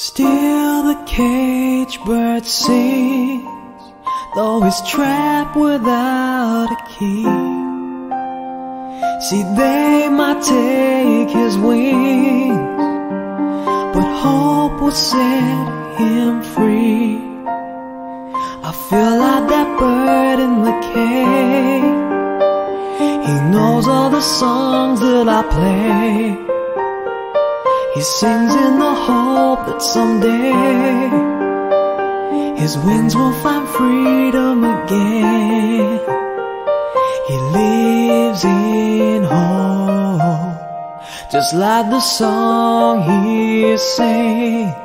Still the cage bird sings, though he's trapped without a key. See, they might take his wings, but hope will set him free. I feel like that bird in the cage. He knows all the songs that I play. He sings in the hope that someday his wings will find freedom again. He lives in hope, just like the song he sings.